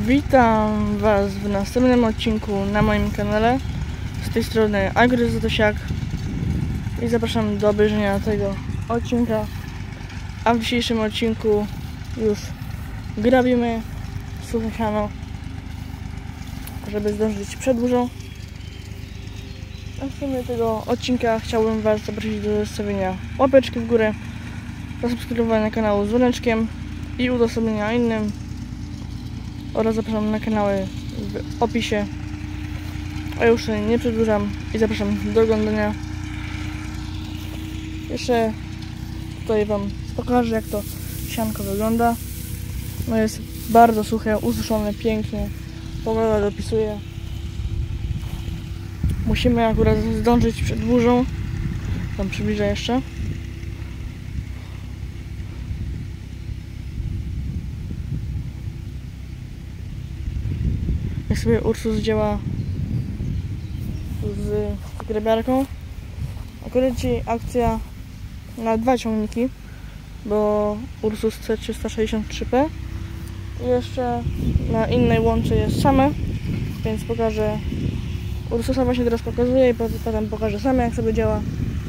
Witam Was w następnym odcinku na moim kanale. Z tej strony Agryzotosiak i zapraszam do obejrzenia tego odcinka. A w dzisiejszym odcinku już grabimy suche siano, żeby zdążyć przed burzą. A w sumie tego odcinka chciałbym Was zaprosić do zostawienia łapeczki w górę, zasubskrybowania kanału z dzwoneczkiem i udostępnienia innym. Oraz zapraszam na kanały w opisie. A już nie przedłużam i zapraszam do oglądania. Jeszcze tutaj Wam pokażę, jak to sianko wygląda. No jest bardzo suche, ususzone pięknie. Pogoda dopisuje. Musimy akurat zdążyć przed burzą. Tam przybliżę jeszcze. Jak sobie Ursus działa z grabiarką. Akurat dzisiaj akcja na 2 ciągniki, bo Ursus C363P i jeszcze na innej łące jest same, więc pokażę Ursusa, właśnie teraz pokazuję i potem pokażę same, jak sobie działa.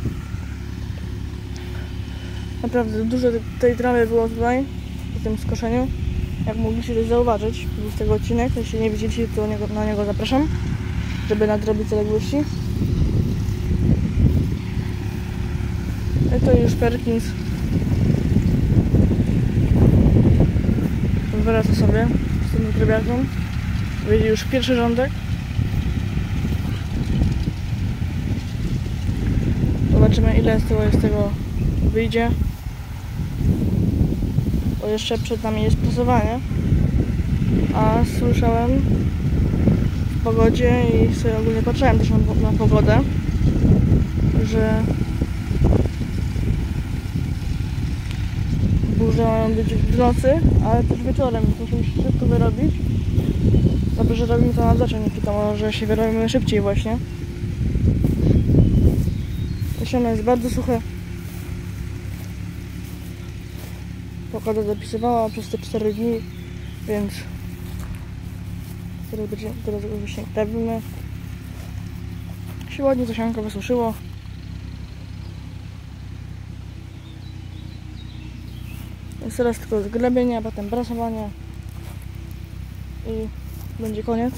Naprawdę dużo tej trawy było tutaj w tym skoszeniu. Jak mogliście też zauważyć, był z tego odcinek. Jeśli nie widzieliście, to na niego zapraszam, żeby nadrobić zaległości. I to już Perkins wraca sobie z tym grabiarką. Wyjdzie już pierwszy rządek. Zobaczymy, ile z tego wyjdzie. Bo jeszcze przed nami jest prasowanie. A słyszałem w pogodzie i sobie ogólnie patrzyłem też na pogodę, że burze mają być w nocy, ale też wieczorem, więc musimy się szybko wyrobić. Dobrze, że robimy to na zaczyniki, to może się wyrobimy szybciej właśnie. Siano jest bardzo suche. Pogoda dopisywała przez te 4 dni, więc teraz właśnie grabimy. Się ładnie to sianko wysuszyło. Jest teraz tylko zgrabienie, a potem prasowanie i będzie koniec.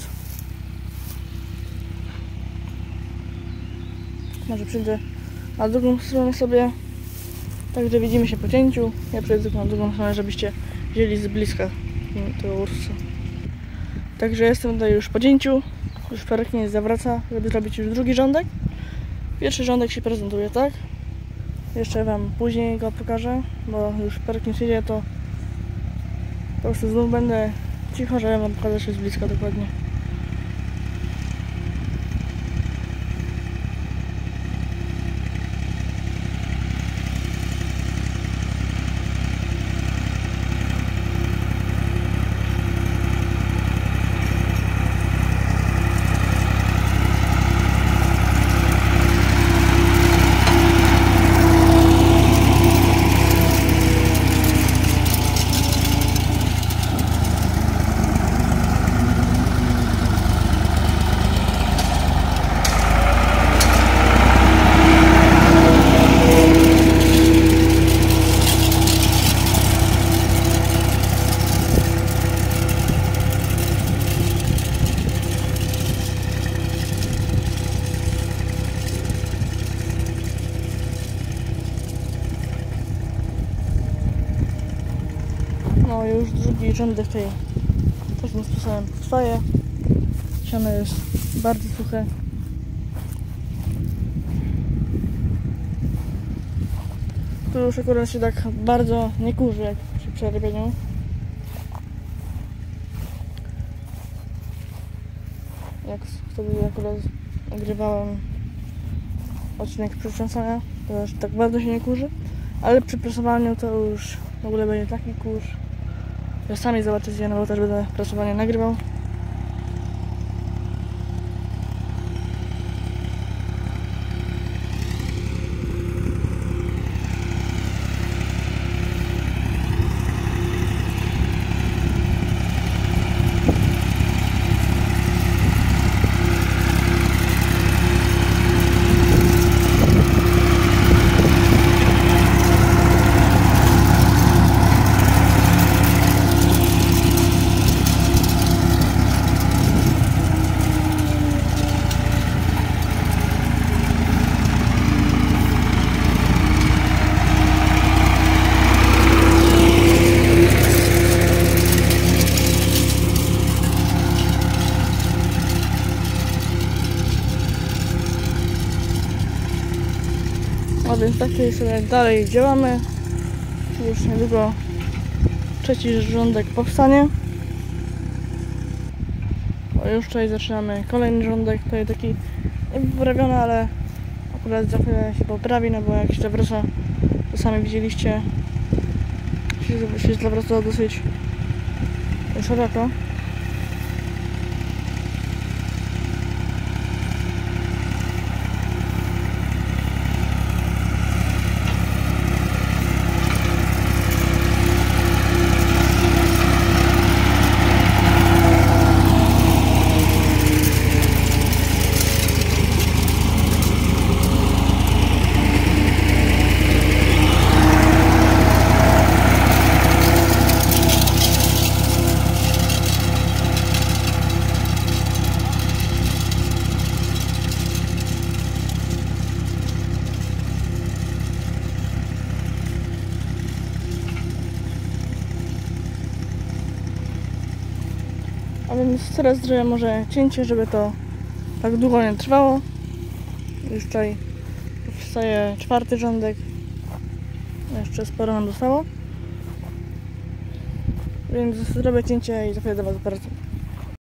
Może przyjdę na drugą stronę sobie. Także widzimy się po cięciu. Ja przejdę na drugą stronę, żebyście wzięli z bliska tego Ursusa. Także jestem tutaj już po cięciu. Już Perkins zawraca, żeby zrobić już drugi rządek. Pierwszy rządek się prezentuje tak. Jeszcze Wam później go pokażę, bo już Perkins jedzie, to po prostu znów będę cicho, żeby Wam pokazać się z bliska dokładnie. No już drugi rządek tej takim sposobem trwaje. Siano jest bardzo suche. Tu już akurat się tak bardzo nie kurzy jak przy przerobieniu. Jak wtedy akurat nagrywałem odcinek przetrząsania, to już tak bardzo się nie kurzy. Ale przy prasowaniu to już w ogóle będzie taki kurz, że sami zobaczycie, no bo też będę prasowanie nagrywał. A więc tak tutaj sobie dalej działamy. Już niedługo trzeci rządek powstanie. O, już tutaj zaczynamy kolejny rządek. Tutaj taki niepoprawiony, ale akurat za chwilę się poprawi, no bo jak się zawraca, to sami widzieliście, się zawracało dosyć szeroko. A więc teraz zrobię może cięcie, żeby to tak długo nie trwało. Już tutaj powstaje czwarty rządek. Jeszcze sporo nam zostało. Więc zrobię cięcie i za chwilę do Was wracam.